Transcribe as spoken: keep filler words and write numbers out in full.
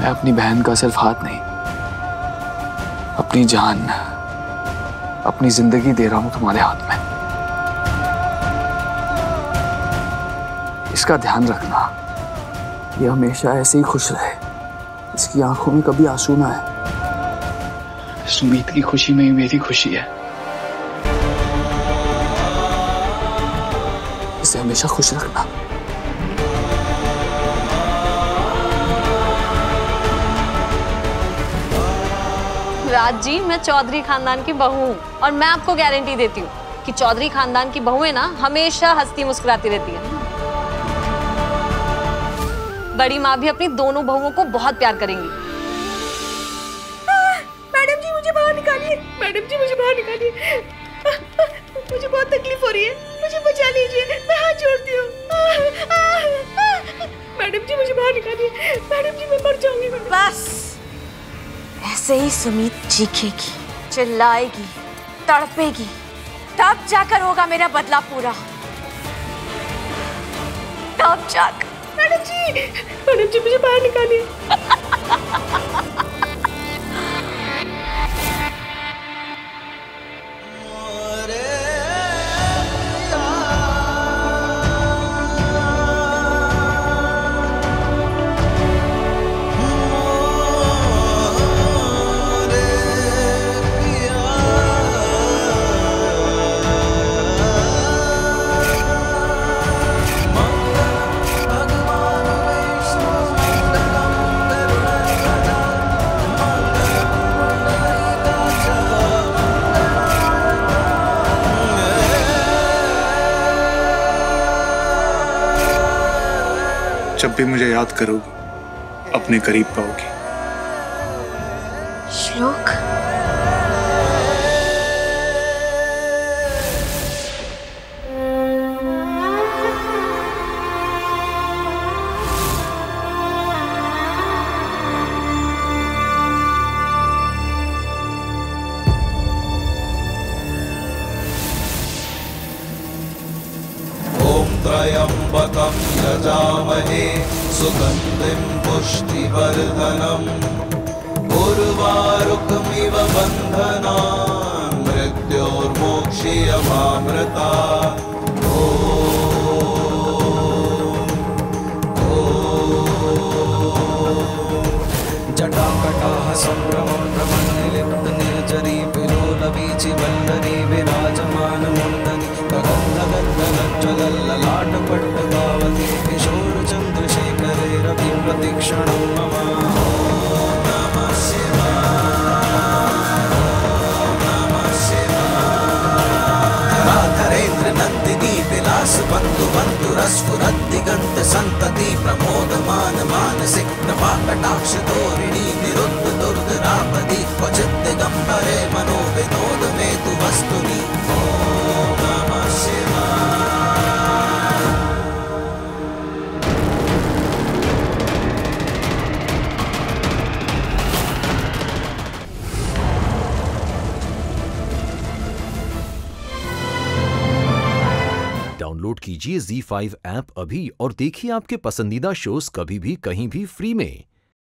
अपनी बहन का सिर्फ हाथ नहीं, अपनी जान, अपनी जिंदगी दे रहा हूं तुम्हारे हाथ में। इसका ध्यान रखना, ये हमेशा ऐसे ही खुश रहे, इसकी आंखों में कभी आंसू ना आए। सुमीत की खुशी में ही मेरी खुशी है। इसे हमेशा खुश रखना। राज जी, मैं चौधरी खानदान की बहू हूँ और मैं आपको गारंटी देती हूँ कि चौधरी खानदान की बहुएं ना हमेशा हंसती मुस्कुराती रहती है। बड़ी माँ भी अपनी दोनों बहुओं को बहुत प्यार करेंगी। मैडम जी मुझे बाहर निकालिए, मैडम जी मुझे बाहर निकालिए, मुझे बहुत तकलीफ हो रही है, मुझे बचा लीजिए, मैं हाथ जोड़ती हूँ। मैडम जी मुझे बाहर निकालिए, मैडम जी मैं मर जाऊंगी। बस ऐसे ही सुमीत चीखेगी, चिल्लाएगी, तड़पेगी, तब जाकर होगा मेरा बदला पूरा। तब जाकर। मैडम जी, मैडम जी मुझे बाहर निकालिए। जब भी मुझे याद करोगी, अपने करीब पाओगी। श्लोक, त्र्यम्बकं यजामहे सुगन्धिं पुष्टिवर्धनम् उर्वारुकमिव बन्धनान् मृत्योर्मोक्ष्यमामृतात्। जटाकटाः सम्भ्रमं भ्रमन्निलिप्तनिर्झरी विलोलवीचिवल्लरी विराजमानमुण्डनी गगनगद्गलज्ज्वलल्ललाटपट्टगावती किशोरचन्द्रशेखरे रतिप्रतिक्षणं मम। नमः शिवाय, नमः शिवाय। राधरेन्द्र नन्दिनी विलास बन्धु बन्धुरस्फुरद्दिगन्त सन्तति प्रमोदमान मानसे कृपाकटाक्ष तोरिणी निरुद्ध दुर्धरापदि क्वचित् दिगम्बरे मनो विनोद मे तु वस्तुनि। डाउनलोड कीजिए ज़ी फाइव ऐप अभी और देखिए आपके पसंदीदा शोज कभी भी कहीं भी फ्री में।